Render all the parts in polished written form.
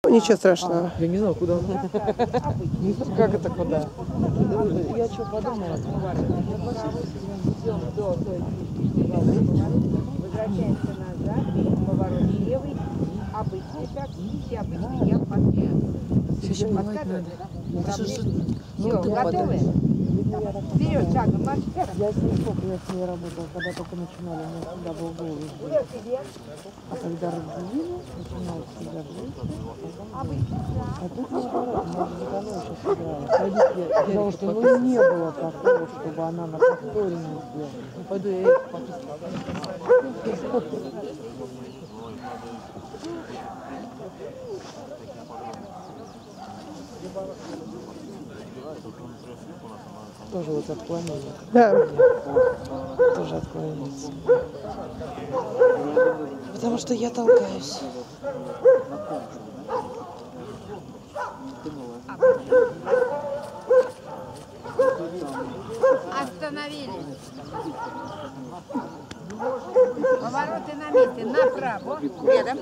Ничего страшного. Я не знаю, куда. Как это куда? Я что подумала? Возвращаемся назад, поворот левый, обычный шаг, и обычный я подъем. Еще надо. Все, готовы? Вперед, шагом, марш. Я с ней сколько я с ней работала, когда только начинали, у меня всегда был голос. А когда разделили, начинала всегда женщина, а тут наоборот, может быть, она сейчас играла. Потому что не было такого, чтобы она на повторе не сделала. Ну, пойду я их тоже вот отклонение. Да. Тоже отклонение. Потому что я толкаюсь. Остановились. Повороты на месте, направо, рядом.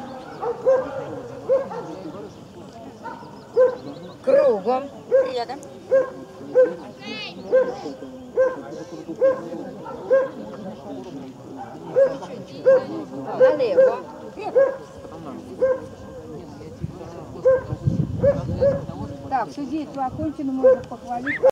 Кругом, рядом. Налево. Так, все действие окончено, можно похвалить.